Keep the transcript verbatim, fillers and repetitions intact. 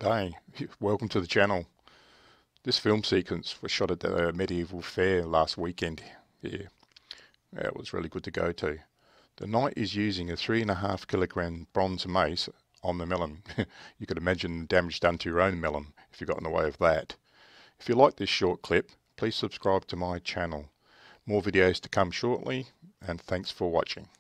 G'day, welcome to the channel. This film sequence was shot at the Medieval Fair last weekend here. Yeah, it was really good to go to. The knight is using a three and a half kilogram bronze mace on the melon. You could imagine the damage done to your own melon if you got in the way of that. If you like this short clip, please subscribe to my channel. More videos to come shortly, and thanks for watching.